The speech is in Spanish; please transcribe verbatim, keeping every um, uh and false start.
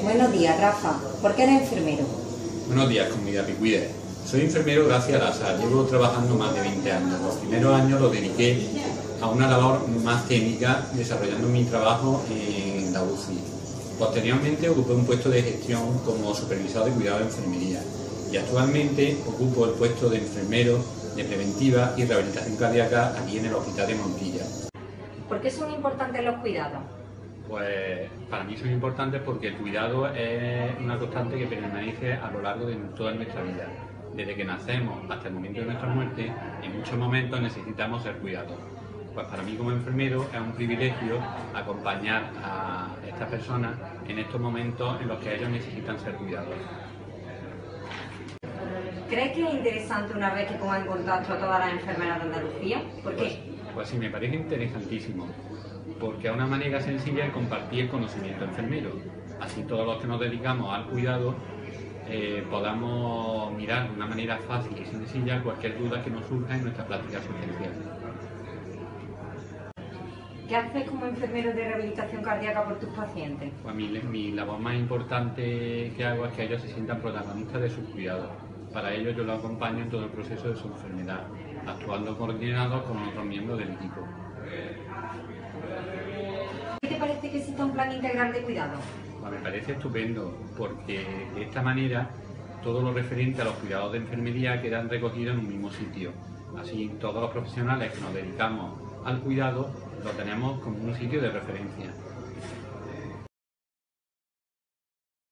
Buenos días, Rafa. ¿Por qué eres enfermero? Buenos días, comunidad Picuide. Soy enfermero gracias al azar. Llevo trabajando más de veinte años. Los primeros años los dediqué a una labor más técnica, desarrollando mi trabajo en la U C I. Posteriormente ocupé un puesto de gestión como supervisor de cuidado de enfermería y actualmente ocupo el puesto de enfermero de preventiva y rehabilitación cardíaca aquí en el Hospital de Montilla. ¿Por qué son importantes los cuidados? Pues para mí son importantes porque el cuidado es una constante que permanece a lo largo de toda nuestra vida. Desde que nacemos hasta el momento de nuestra muerte, en muchos momentos necesitamos ser cuidados. Pues para mí como enfermero es un privilegio acompañar a estas personas en estos momentos en los que ellos necesitan ser cuidados. ¿Crees que es interesante una vez que ponga en contacto a todas las enfermeras de Andalucía? ¿Por qué? Pues, pues sí, me parece interesantísimo, porque es una manera sencilla de compartir el conocimiento enfermero. Así todos los que nos dedicamos al cuidado eh, podamos mirar de una manera fácil y sencilla cualquier duda que nos surja en nuestra práctica asistencial. ¿Qué haces como enfermero de rehabilitación cardíaca por tus pacientes? Pues mi, mi labor más importante que hago es que ellos se sientan protagonistas de sus cuidados. Para ello yo los acompaño en todo el proceso de su enfermedad, actuando coordinados con otros miembros del equipo. ¿Qué te parece que exista un plan integral de cuidado? Pues me parece estupendo, porque de esta manera todo lo referente a los cuidados de enfermería quedan recogidos en un mismo sitio. Así todos los profesionales que nos dedicamos al cuidado lo tenemos como un sitio de referencia.